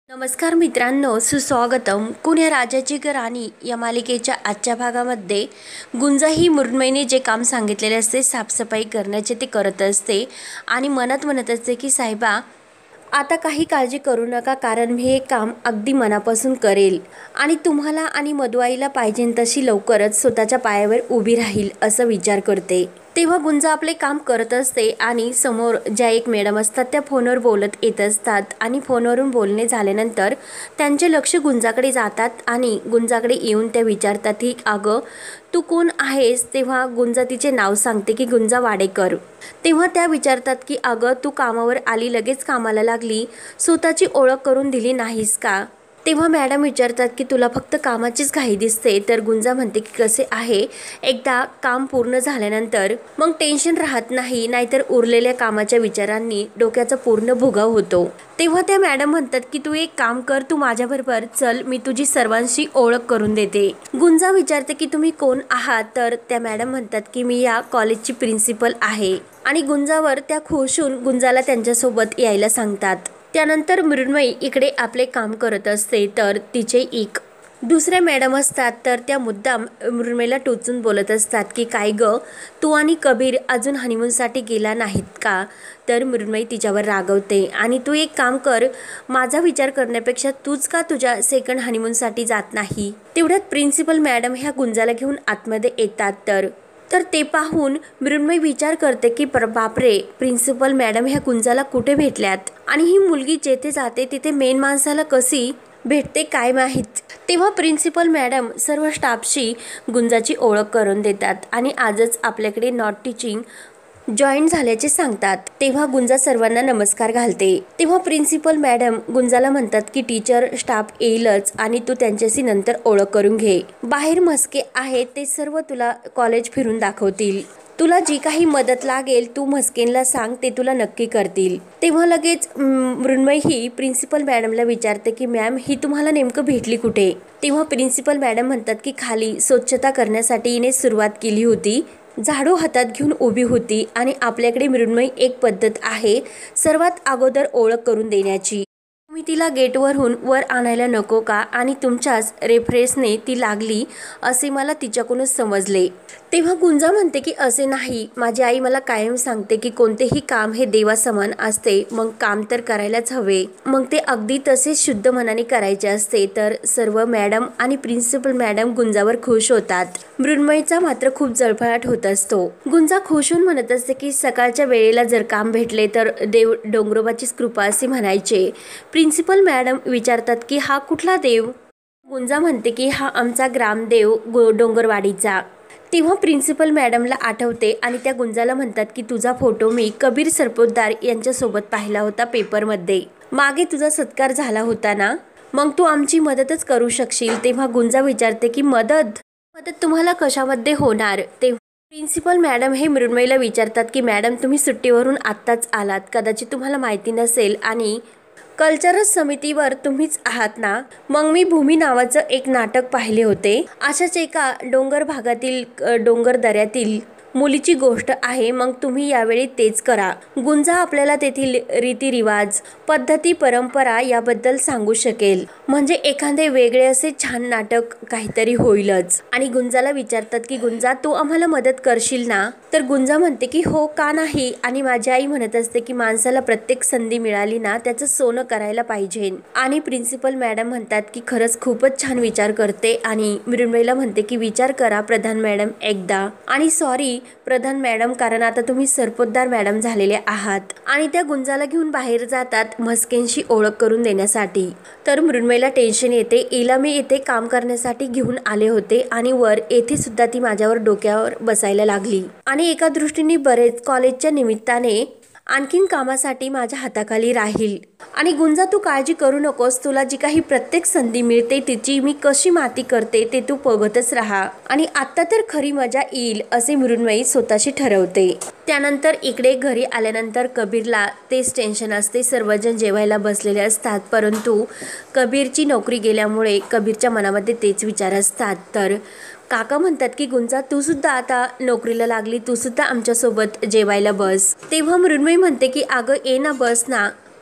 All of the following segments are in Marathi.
नमस्कार मित्रांनो, सुस्वागतम. कोण या राजाची ग राणी या मालिकेच्या आजच्या भागामध्ये गुंजा ही मृण्मयीने जे काम सांगितलेले असते साफसफाई करण्याचे ते करत असते आणि मनात म्हणत असते की साहेबा आता काही काळजी करू नका, कारण मी हे काम अगदी मनापासून करेल आणि तुम्हाला आणि मधुआईला पाहिजे तशी लवकरच स्वतःच्या पायावर उभी राहील असं विचार करते. तेव्हा गुंजा आपले काम करत असते आणि समोर ज्या एक मॅडम असतात त्या फोनवर बोलत येत असतात आणि फोनवरून बोलणे झाल्यानंतर त्यांचे लक्ष गुंजाकडे जातात आणि गुंजाकडे येऊन त्या विचारतात की अगं तू कोण आहेस. तेव्हा गुंजा तिचे नाव सांगते की गुंजा वाडेकर. तेव्हा त्या विचारतात की अगं तू कामावर आली, लगेच कामाला लागली, स्वतःची ओळख करून दिली नाहीस का. तेव्हा मॅडम विचारतात की तुला फक्त कामाचीच घाई दिसते. तर गुंजा म्हणते की कसे आहे, एकदा काम पूर्ण झाल्यानंतर मग टेन्शन राहत नाही, नाहीतर उरलेल्या कामाच्या विचारांनी डोक्याचा पूर्ण भुगाव होतो. तेव्हा त्या मॅडम म्हणतात की तू एक काम कर, तू माझ्याबरोबर चल, मी तुझी सर्वांशी ओळख करून देते. गुंजा विचारते की तुम्ही कोण आहात. तर त्या मॅडम म्हणतात की मी या कॉलेजची प्रिन्सिपल आहे आणि गुंजावर त्या खुश होऊन गुंजाला त्यांच्यासोबत यायला सांगतात. त्यानंतर मृण्मयी इकडे आपले काम करत असते तर तिचे एक दुसऱ्या मॅडम असतात तर त्या मुद्दाम मृण्मयीला टोचून बोलत असतात की काय ग, तू आणि कबीर अजून हनीमूनसाठी गेला नाहीत का. तर मृण्मयी तिच्यावर रागवते आणि तू एक काम कर, माझा विचार करण्यापेक्षा तूच का तुझ्या सेकंड हनीमूनसाठी जात नाही. तेवढ्यात प्रिन्सिपल मॅडम ह्या गुंजाला घेऊन आतमध्ये येतात. तर ते पाहून मृण्मयी विचार करते की बापरे, प्रिन्सिपल मॅडम ह्या गुंजाला कुठे भेटल्यात आणि ही मुलगी जेथे जाते तिथे मेन माणसाला कशी भेटते काय माहीत. तेव्हा प्रिन्सिपल मॅडम सर्व स्टाफशी गुंजाची ओळख करून देतात आणि आजच आपल्याकडे नॉट टीचिंग जॉईन झाल्याचे सांगतात. तेव्हा गुंजा सर्वांना नमस्कार घालते. तेव्हा प्रिन्सिपल मॅडम गुंजाला म्हणतात की टीचर स्टाफ येईलच आणि तू त्यांच्याशी नंतर ओळख करून घे. बाहेर म्हस्के आहेत, ते सर्व तुला कॉलेज फिरून दाखवतील. तुला जी काही मदत लागेल तू म्हस्केंना सांग, ते तुला नक्की करतील. तेव्हा लगेच मृण्मयी ही प्रिन्सिपल मॅडमला विचारते की मॅम ही तुम्हाला नेमकं भेटली कुठे. तेव्हा प्रिन्सिपल मॅडम म्हणतात की खाली स्वच्छता करण्यासाठी हिने सुरुवात केली होती, झाडू हातात घेऊन उभी होती आणि आपल्याकडे मृण्मयी एक पद्धत आहे सर्वात अगोदर ओळख करून देण्याची. तुम्ही तिला गेटवरून वर आणायला नको का आणि तुमच्याच रेफरन्सने ती लागली असे मला तिच्याकडूनच समजले. तेव्हा गुंजा म्हणते की असे नाही, माझी आई मला कायम सांगते की कोणतेही काम हे देवासमान असते, मग काम तर करायलाच हवे, मग ते अगदी तसेच शुद्ध मनाने करायचे असते. तर सर्व मॅडम आणि प्रिन्सिपल मॅडम गुंजावर खुश होतात. मृण्मयीचा मात्र खूप जळफळाट होत असतो. गुंजा खुश होऊन म्हणत असते की सकाळच्या वेळेला जर काम भेटले तर देव डोंगरोबाचीच कृपा असे म्हणायचे. प्रिन्सिपल मॅडम विचारतात की हा कुठला देव. गुंजा म्हणते की हा आमचा ग्रामदेव डोंगरवाडीचा. तेव्हा प्रिन्सिपल मॅडमला आठवते आणि त्या गुंजाला म्हणतात की तुझा फोटो मी कबीर सरपोतदार यांच्यासोबत पाहिला होता पेपरमध्ये, मागे तुझा सत्कार झाला होता ना, मग तू आमची मदतच करू शकशील. तेव्हा गुंजा विचारते की मदत तुम्हाला कशामध्ये होणार. तेव्हा प्रिन्सिपल मॅडम हे मृण्मयीला विचारतात की मॅडम तुम्ही सुट्टीवरून आत्ताच आलात, कदाचित तुम्हाला माहिती नसेल आणि कल्चरल समितीवर तुम्हीच आहात ना. मग मी भूमी नावाचं एक नाटक पाहिले होते. अशाच एका डोंगर भागातील डोंगर दऱ्यातील मुलीची गोष्ट आहे, मग तुम्ही यावेळी तेच करा. गुंजा आपल्याला तेथील रीतिरिवाज, पद्धती, परंपरा याबद्दल सांगू शकेल, म्हणजे एखादे वेगळे असे छान नाटक काहीतरी होईलच. आणि गुंजाला विचारतात की गुंजा तू आम्हाला मदत करशील ना. तर गुंजा म्हणते की हो का नाही, आणि माझी आई म्हणत असते की माणसाला प्रत्येक संधी मिळाली ना त्याचं सोनं करायला पाहिजे. आणि प्रिन्सिपल मॅडम म्हणतात की खरंच खूपच छान विचार करते आणि मृण्मयीला म्हणते की विचार करा प्रधान मॅडम एकदा, आणि सॉरी प्रधान मॅडम कारण आता तुम्ही सरपोतदार मॅडम झालेले आहात. आणि त्या गुंजाला घेऊन बाहेर जातात म्हस्केंशी ओळख करून देण्यासाठी. तर मृण्मयीला टेन्शन येते, हिला मी येथे काम करण्यासाठी घेऊन आले होते आणि वर येथे सुद्धा ती माझ्यावर डोक्यावर बसायला लागली आणि एका दृष्टीने बरेच कॉलेजच्या निमित्ताने आणखीन कामासाठी माझ्या हाताखाली राहील. आणि गुंजा तू काळजी करू नकोस, तुला जी काही प्रत्येक संधी मिळते तिची मी कशी माती करते ते तू बघतच राहा आणि आत्ता तर खरी मजा येईल असे मृण्मयी स्वतःशी ठरवते. त्यानंतर इकडे घरी आल्यानंतर कबीरला तेच टेन्शन असते. सर्वजण जेवायला बसलेले असतात, परंतु कबीरची नोकरी गेल्यामुळे कबीरच्या मनामध्ये तेच विचार असतात. तर काका म्हणतात की गुंजा तू सुद्धा आता नोकरीला लागली, तू सुद्धा आमच्यासोबत जेवायला बस. तेव्हा मृण्मयी म्हणते की अगं ये ना, बस ना.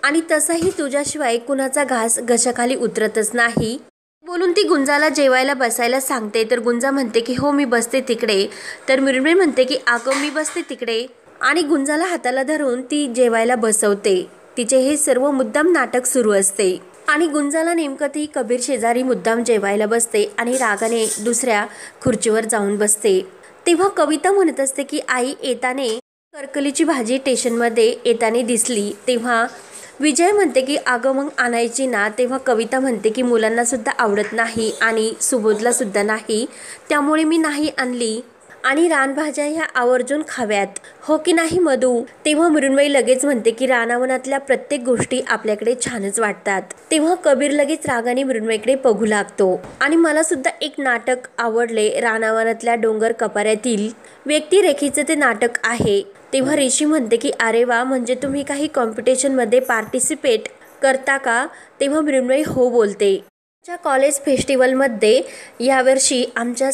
आणि तसाही तुझ्याशिवाय कुणाचा घास घशाखाली उतरतच नाही बोलून ती गुंजाला जेवायला बसायला सांगते। तर गुंजा म्हणते की हो मी बसते तिकडे। तर मृण्मयी म्हणते की अगं मी बसते तिकडे आणि गुंजाला हाताला धरून ती जेवायला बसवते। तिचे हे सर्व मुद्दाम नाटक सुरू असते आणि गुंजाला नेमकं ती कबीर शेजारी मुद्दाम जेवायला बसते आणि रागाने दुसऱ्या खुर्चीवर जाऊन बसते। तेव्हा कविता म्हणत असते की आई येताने करकलीची भाजी स्टेशनमध्ये येताने दिसली। तेव्हा विजय म्हणते की अगं मग आणायची ना। तेव्हा कविता म्हणते की मुलांना सुद्धा आवडत नाही आणि सुबोधला सुद्धा नाही, त्यामुळे मी नाही आणली आणि रानभाज्या ह्या आवर्जून खाव्यात, हो की नाही मधू। तेव्हा मृण्मयी लगेच म्हणते की रानावनातल्या प्रत्येक गोष्टी आपल्याकडे छानच वाटतात। तेव्हा कबीर लगेच रागाने मृण्मयीकडे बघू लागतो आणि मला सुद्धा एक नाटक आवडले, रानावनातल्या डोंगर कपाऱ्यातील व्यक्तिरेखेचे ते नाटक आहे। तेव्हा ऋषी म्हणते की अरे वा, म्हणजे तुम्ही काही कॉम्पिटिशनमध्ये पार्टिसिपेट करता का। तेव्हा मृण्मयी हो बोलते। कॉलेज फेस्टिवलमध्ये यावर्षी आमच्या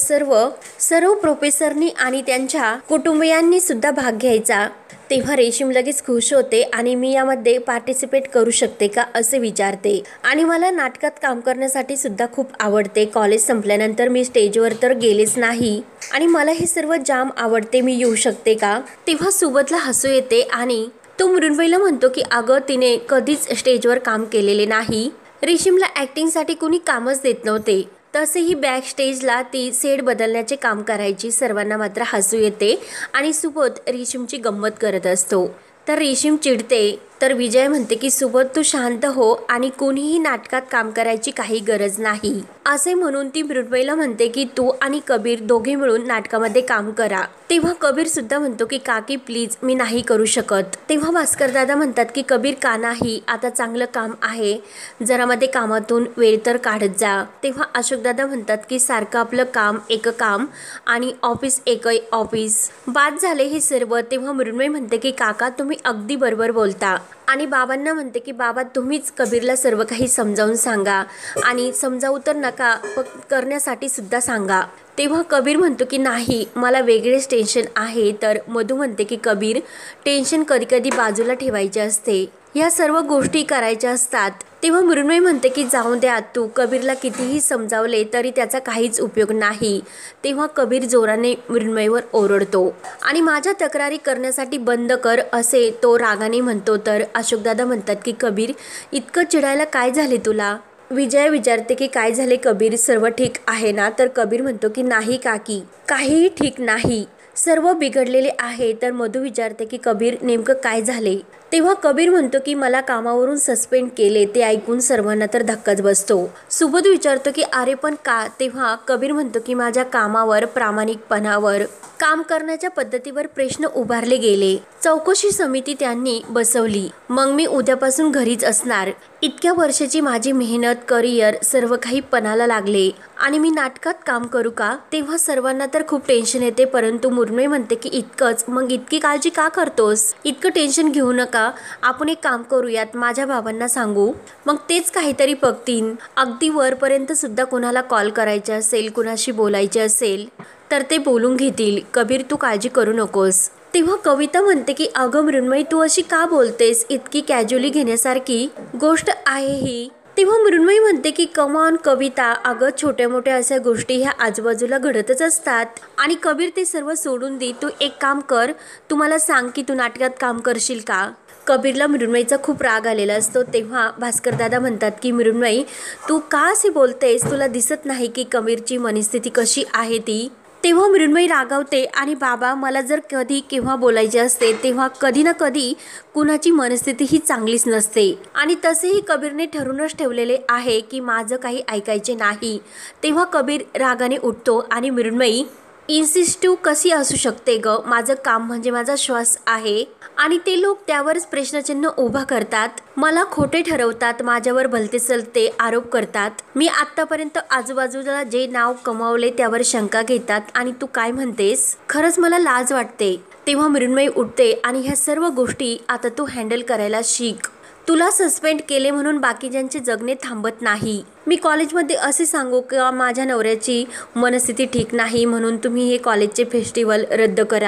सर्व प्रोफेसरनी आणि त्यांच्या कुटुंबियांनी सुद्धा भाग घ्यायचा। तेव्हा रेशीम लगेच खुश होते आणि मी यामध्ये पार्टिसिपेट करू शकते का असे विचारते आणि मला नाटकात काम करण्यासाठी सुद्धा खूप आवडते। कॉलेज संपल्यानंतर मी स्टेजवर तर गेलेच नाही आणि मला हे सर्व जाम आवडते, मी येऊ शकते का। तेव्हा सुबोधला हसू येते आणि तो मृण्मयीला म्हणतो की अगं तिने कधीच स्टेजवर काम केलेले नाही। रेशीमला ॲक्टिंगसाठी कुणी कामच देत नव्हते, तसेही बॅक स्टेजला ती सेट बदलण्याचे काम करायची। सर्वांना मात्र हसू येते आणि सुबोध रेशीमची गंमत करत असतो। तर रेशीम चिडते। तर विजय म्हणते की सुबोध तू शांत हो आणि कोणीही नाटकात काम करायची काही गरज नाही असे म्हणून ती मृण्मयीला म्हणते की तू आणि कबीर दोघे मिळून नाटकामध्ये काम करा। तेव्हा कबीर सुद्धा म्हणतो की काकी प्लीज मी नाही करू शकत। तेव्हा भास्कर दादा म्हणतात की कबीर का नाही, आता चांगलं काम आहे, जरा मध्ये कामातून वेळ तर काढत जा। तेव्हा अशोक दादा म्हणतात की सारखं आपलं काम एक काम आणि ऑफिस एक ऑफिस, बाद झाले हे सर्व। तेव्हा मृण्मयी म्हणते की काका तुम्ही अगदी बरोबर बोलता आणि बाबांना म्हणते की बाबा तुम्हीच कबीरला सर्व काही समजावून सांगा आणि समजावू तर नका पण करण्यासाठी सुद्धा सांगा। तेव्हा कबीर म्हणतो की नाही मला वेगळेच टेन्शन आहे। तर मधू म्हणते की कबीर टेन्शन कधी कधी बाजूला ठेवायचे असते, ह्या सर्व गोष्टी करायच्या असतात। तेव्हा मृण्मयी म्हणते की जाऊ द्या, तू कबीरला कितीही समजावले तरी त्याचा काहीच उपयोग नाही। तेव्हा कबीर जोराने मृण्मयीवर ओरडतो आणि माझ्या तक्रारी करण्यासाठी बंद कर असे तो रागाने म्हणतो। तर अशोकदादा म्हणतात की कबीर इतकं चिडायला काय झाले तुला। विजय विचारते की काय झाले कबीर, सर्व ठीक आहे ना। तर कबीर म्हणतो की नाही काकी काहीही ठीक नाही, सर्व बिघडलेले आहे। तर मधू विचारते की कबीर नेमकं काय झाले। तेव्हा कबीर म्हणतो की मला कामावरून सस्पेंड केले। ते ऐकून सर्वांना तर धक्काच बसतो। सुबोध विचारतो की अरे पण का। तेव्हा कबीर म्हणतो की माझ्या कामावर, प्रामाणिकपणावर, काम करण्याच्या पद्धतीवर प्रश्न उभारले गेले, चौकशी समिती त्यांनी बसवली, मग मी उद्यापासून घरीच असणार। इतक्या वर्षाची माझी मेहनत, करिअर सर्व काही पणाला लागले आणि मी नाटकात काम करू का। तेव्हा सर्वांना तर खूप टेन्शन येते, परंतु मृण्मयी म्हणते की इतकंच, मग इतकी काळजी का करतोस, इतकं टेन्शन घेऊ नका, आपण एक काम करूयात, माझ्या बाबांना सांगू, मग तेच काहीतरी बघतील। अगदी वरपर्यंत सुद्धा कोणाला कॉल करायचे असेल, कुणाशी बोलायचे असेल तर ते बोलून घेतील, कबीर तू काळजी करू नकोस। तेव्हा कविता म्हणते की अगं मृण्मयी तू अशी का बोलतेस, इतकी कॅज्युअली घेण्यासारखी गोष्ट आहे ही। तेव्हा मृण्मयी म्हणते की कमॉन कविता, अगं छोट्या मोठ्या अशा गोष्टी ह्या आजूबाजूला घडतच असतात आणि कबीर ते सर्व सोडून दे, तू एक काम कर, तू मला सांग की तू नाटकात काम करशील का। कबीरला मृण्मयीचा खूप राग आलेला असतो। तेव्हा भास्कर दादा म्हणतात की मृण्मयी तू का असे बोलतेस, तुला दिसत नाही की कबीरची मनस्थिती कशी आहे ती। तेव्हा मृण्मयी रागावते आणि बाबा मला जर कधी केव्हा बोलायचे असते तेव्हा कधी ना कधी कुणाची मनस्थिती ही चांगलीच नसते आणि तसेही कबीरने ठरूनच ठेवलेले आहे की माझं काही ऐकायचे नाही। तेव्हा कबीर रागाने उठतो आणि मृण्मयी इन्सिस्टिव्ह कशी असू शकते ग, माझं काम म्हणजे माझा श्वास आहे आणि ते लोक त्यावरच प्रश्नचिन्ह उभा करतात, मला खोटे ठरवतात, माझ्यावर भलते सलते आरोप करतात, मी आतापर्यंत आजूबाजूला जे नाव कमावले त्यावर शंका घेतात आणि तू काय म्हणतेस, खरंच मला लाज वाटते। तेव्हा मृण्मयी उठते आणि ह्या सर्व गोष्टी आता तू हँडल करायला शिक, तुला सस्पेंड केले म्हणून बाकीच्यांचे जगणे थांबत नाही। मी कॉलेजमध्ये असे सांगू का माझ्या नवऱ्याची मनस्थिती ठीक नाही म्हणून तुम्ही हे कॉलेजचे फेस्टिवल रद्द करा,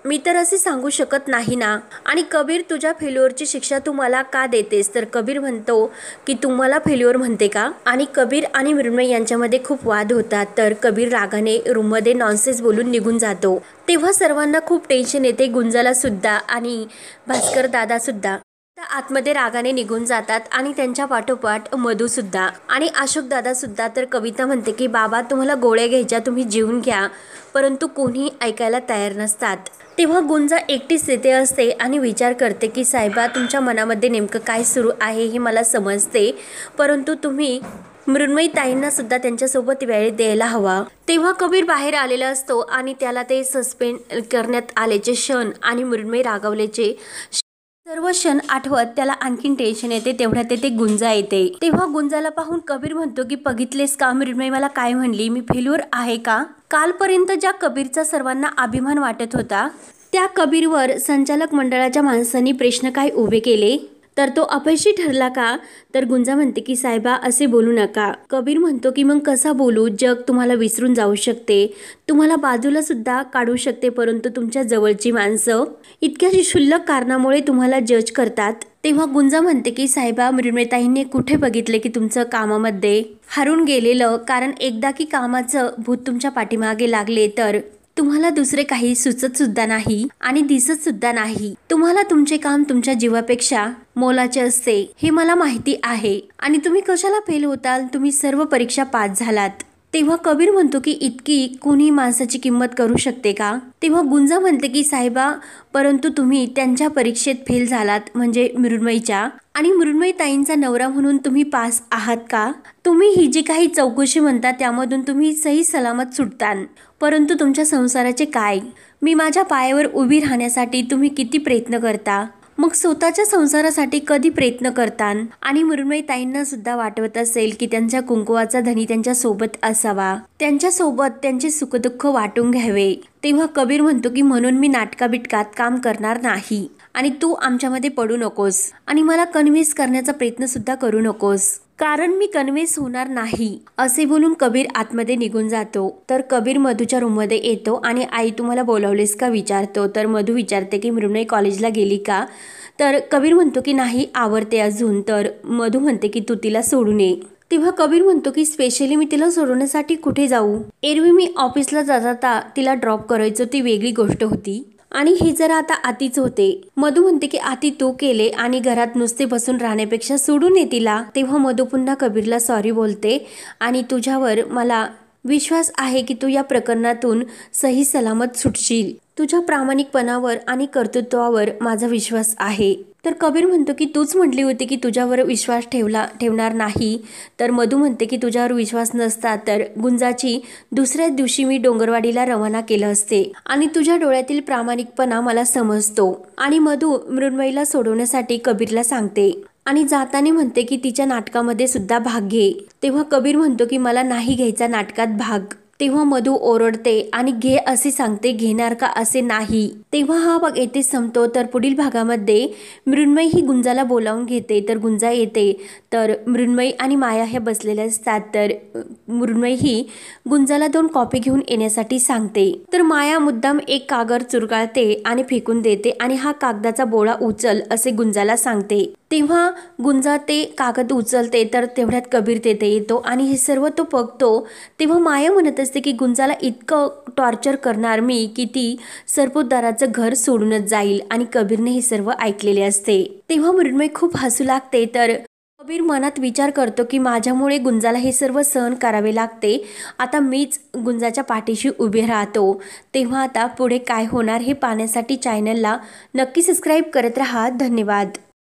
मी तर असे सांगू शकत नाही ना. आणि कबीर, तुझ्या फेल्युअरची शिक्षा तू मला का देतेस? तर कबीर म्हणतो की तू मला फेल्युअर म्हणते का? आणि कबीर आणि मृण्मयी यांच्यामध्ये खूप वाद होतात. तर कबीर रागाने रूममध्ये नॉनसेन्स बोलून निघून जातो. तेव्हा सर्वांना खूप टेन्शन येते, गुंजाला सुद्धा आणि भास्कर दादा सुद्धा आतमध्ये रागाने निघून जातात. आणि त्यांच्या पाठोपाठ मधू सुद्धा आणि अशोक दादा सुद्धा. तर कविता म्हणते की बाबा, तुम्हाला गोळ्या घ्यायच्या, तुम्ही जीवन घ्या. परंतु कोणी ऐकायला तयार नसतात. तेव्हा गुंजा एकटीच तिथे असते आणि विचार करते की साहेबा, तुमच्या मनामध्ये नेमकं काय सुरू आहे हे मला समजते, परंतु तुम्ही मृण्मयी ताईंना सुद्धा त्यांच्यासोबत वेळ द्यायला हवा. तेव्हा कबीर बाहेर आलेला असतो आणि त्याला ते सस्पेंड करण्यात आल्याचे क्षण आणि मृण्मयी रागावल्याचे सर्व क्षण आठवत त्याला आणखीन टेन्शन येते. तेवढ्यात तेथे गुंजा येते. तेव्हा गुंजाला पाहून कबीर म्हणतो की बघितलेस का मृण्मयी मला काय म्हणली? मी फेल्युअर आहे का? कालपर्यंत ज्या कबीरचा सर्वांना अभिमान वाटत होता, त्या कबीरवर संचालक मंडळाच्या माणसांनी प्रश्न काय उभे केले, तर तो अपयशी ठरला का? तर गुंजा म्हणते की साहेबा, असे बोलू नका. कबीर म्हणतो की मग कसा बोलू? जग तुम्हाला विसरून जाऊ शकते, तुम्हाला बाजूला सुद्धा काढू शकते, परंतु तुमच्या जवळची माणसं इतक्या क्षुल्लक कारणामुळे तुम्हाला जज करतात. तेव्हा गुंजा म्हणते की साहेबा, मृण्मयीताईंनी कुठे बघितले की तुमचं कामामध्ये हरून गेलेलं? कारण एकदा की कामाचं भूत तुमच्या पाठीमागे लागले तर तुम्हाला दुसरे काही सुचत सुद्धा नाही आणि दिसत सुद्धा नाही. तुम्हाला तुमचे काम तुमच्या जीवापेक्षा मोलाचे असते हे मला माहिती आहे. आणि तुम्ही कशाला फेल होताल? तुम्ही सर्व परीक्षा पास झालात. तेव्हा कबीर म्हणतो की इतकी कोणी माणसाची किंमत करू शकते का? तेव्हा गुंजा म्हणते की साहेबा, परंतु तुम्ही त्यांच्या परीक्षेत फेल झालात, म्हणजे मृण्मयीच्या, आणि मृण्मयी ताईंचा नवरा म्हणून तुम्ही पास आहात का? तुम्ही ही जी काही चौकशी म्हणता त्यामधून तुम्ही सही सलामत सुटतान, परंतु तुमच्या संसाराचे काय? मी माझ्या पायावर उभी राहण्यासाठी तुम्ही किती प्रयत्न करता, मग स्वतःच्या संसारासाठी कधी प्रयत्न करतान? आणि मृण्मयी ताईंना सुद्धा वाटत असेल की त्यांच्या कुंकुवाचा धनी त्यांच्या सोबत असावा, त्यांच्या सोबत त्यांचे सुखदुःख वाटून घ्यावे. तेव्हा कबीर म्हणतो की म्हणून मी नाटकाबिटकात काम करणार नाही आणि तू आमच्यामध्ये पडू नकोस आणि मला कन्व्हिन्स करण्याचा प्रयत्न सुद्धा करू नकोस, कारण मी कन्व्हिन्स होणार नाही. असे बोलून कबीर आतमध्ये निघून जातो. तर कबीर मधूच्या रूममध्ये येतो आणि आई, तुम्हाला बोलावलेस का विचारतो. तर मधू विचारते की मृण्मयी कॉलेजला गेली का? तर कबीर म्हणतो की नाही, आवरते अजून. तर मधू म्हणते की तू तिला सोडून ये. तेव्हा कबीर म्हणतो की स्पेशली मी तिला सोडवण्यासाठी कुठे जाऊ? एरवी मी ऑफिसला जाता तिला ड्रॉप करायचो, ती वेगळी गोष्ट होती आणि हे जरा आता आतीच होते. मधू म्हणते की आती तू केले आणि घरात नुसते बसून राहण्यापेक्षा सोडून ये तिला. तेव्हा मधू पुन्हा कबीरला सॉरी बोलते आणि तुझ्यावर मला विश्वास आहे की तू या प्रकरणातून सही सलामत सुटशील. तुझ्या प्रामाणिकपणावर आणि कर्तृत्वावर माझा विश्वास आहे. तर कबीर म्हणतो की तूच म्हटली होती की तुझ्यावर विश्वास ठेवणार नाही. तर मधू म्हणते की तुझ्यावर विश्वास नसता तर गुंजाची दुसऱ्याच दिवशी मी डोंगरवाडीला रवाना केलं असते आणि तुझ्या डोळ्यातील प्रामाणिकपणा मला समजतो. आणि मधू मृण्मयीला सोडवण्यासाठी कबीरला सांगते आणि जाताना म्हणते की तिच्या नाटकामध्ये सुद्धा भाग घे. तेव्हा कबीर म्हणतो की मला नाही घ्यायचा नाटकात भाग. तेव्हा मधू ओरडते आणि घे असे सांगते, घेणार का असे नाही. तेव्हा हा भाग येथे संपतो. तर पुढील भागामध्ये मृण्मयी ही गुंजाला बोलावून घेते. तर गुंजा येते तर मृण्मयी आणि माया ह्या बसलेल्या असतात. तर मृण्मयी ही गुंजाला 2 कॉपी घेऊन येण्यासाठी सांगते. तर माया मुद्दाम एक कागद चुरगाळते आणि फेकून देते आणि हा कागदाचा बोळा उचल असे गुंजाला सांगते. तेव्हा गुंजा ते कागद उचलते तर तेवढ्यात कबीर तेथे येतो आणि हे सर्व तो बघतो. तेव्हा माया म्हणत असते की गुंजाला इतकं टॉर्चर करणार मी की ती सरपोतदाराचं घर सोडूनच जाईल. आणि कबीरने हे सर्व ऐकलेले असते. तेव्हा मृण्मयी खूप हसू लागते. तर कबीर मनात विचार करतो की माझ्यामुळे गुंजाला हे सर्व सहन करावे लागते, आता मीच गुंजाच्या पाठीशी उभे राहतो. तेव्हा आता पुढे काय होणार हे पाहण्यासाठी चॅनलला नक्की सबस्क्राईब करत राहा. धन्यवाद.